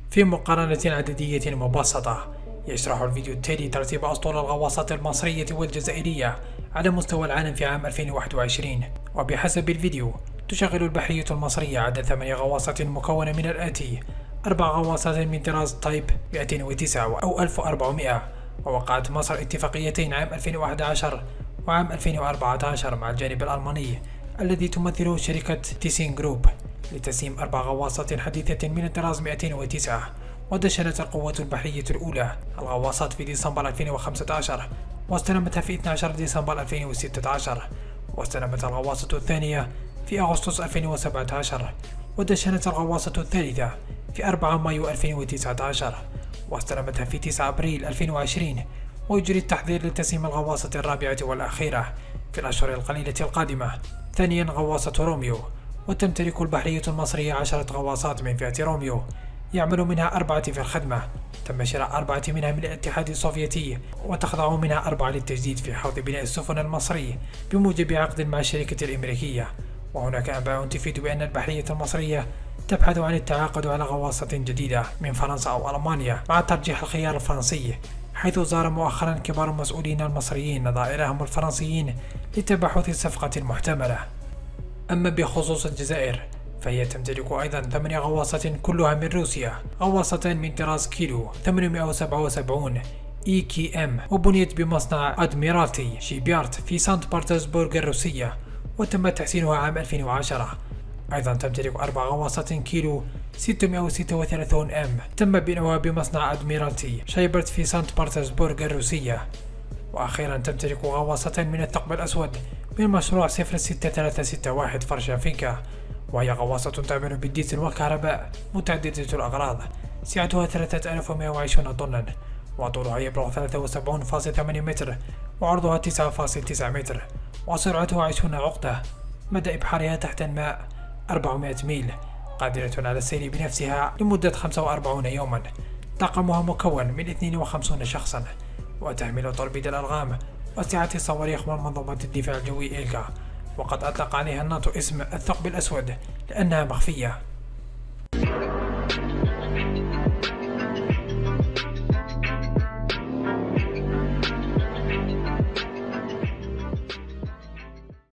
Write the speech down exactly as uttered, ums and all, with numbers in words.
في مقارنة عددية مبسطة، يشرح الفيديو التالي ترتيب أسطول الغواصات المصرية والجزائرية على مستوى العالم في عام ألفين وواحد وعشرين. وبحسب الفيديو تشغل البحرية المصرية عدد ثمانية غواصات مكونة من الآتي: أربع غواصات من طراز تايب مئتين وتسعة أو ألف وأربعمائة. ووقعت مصر اتفاقيتين عام ألفين وأحد عشر وعام ألفين وأربعة عشر مع الجانب الألماني الذي تمثله شركة تيسين جروب لتسليم أربع غواصات حديثة من الطراز مئتين وتسعة. ودشنت القوة البحرية الأولى الغواصات في ديسمبر ألفين وخمسة عشر واستلمتها في اثني عشر ديسمبر ألفين وستة عشر، واستلمت الغواصة الثانية في أغسطس ألفين وسبعة عشر، ودشنت الغواصة الثالثة في أربعة مايو ألفين وتسعة عشر واستلمتها في تسعة أبريل ألفين وعشرين. ويجري التحضير لتسليم الغواصة الرابعة والأخيرة في الأشهر القليلة القادمة. ثانيا غواصة روميو، وتمتلك البحرية المصرية عشرة غواصات من فئة روميو يعمل منها أربعة في الخدمة، تم شراء أربعة منها من الاتحاد السوفيتي وتخضع منها أربعة للتجديد في حوض بناء السفن المصري بموجب عقد مع الشركة الأمريكية. وهناك أنباء تفيد بأن البحرية المصرية تبحث عن التعاقد على غواصة جديدة من فرنسا أو ألمانيا مع ترجيح الخيار الفرنسي، حيث زار مؤخرا كبار المسؤولين المصريين نظائرهم الفرنسيين لتبحث الصفقة المحتملة. أما بخصوص الجزائر فهي تمتلك أيضا ثمانية غواصات كلها من روسيا، غواصتان من طراز كيلو ثمانمائة وسبعة وسبعين إي كي إم، وبنيت بمصنع أدميرالتي شيبيارد في سانت بطرسبرغ الروسية وتم تحسينها عام ألفين وعشرة. أيضا تمتلك أربع غواصات كيلو ستمائة وستة وثلاثين إم تم بناؤها بمصنع أدميرالتي شيبيارد في سانت بطرسبرغ الروسية. وأخيرا تمتلك غواصتان من الثقب الأسود من مشروع صفر ستة ثلاثة ستة واحد فرشافينكا، وهي غواصة تعمل بالديزل والكهرباء متعددة الأغراض، سعتها ثلاثة آلاف ومائة وعشرين طنا، وطولها يبلغ ثلاثة وسبعين فاصلة ثمانية متر، وعرضها تسعة فاصلة تسعة متر، وسرعتها عشرين عقدة. مدى إبحارها تحت الماء أربعمائة ميل، قادرة على السير بنفسها لمدة خمسة وأربعين يوما. طاقمها مكون من اثنين وخمسين شخصا، وتحمل توربيد الألغام وسعة الصواريخ ومنظومة الدفاع الجوي إلكا. وقد أطلق عليها الناتو اسم الثقب الأسود لأنها مخفية.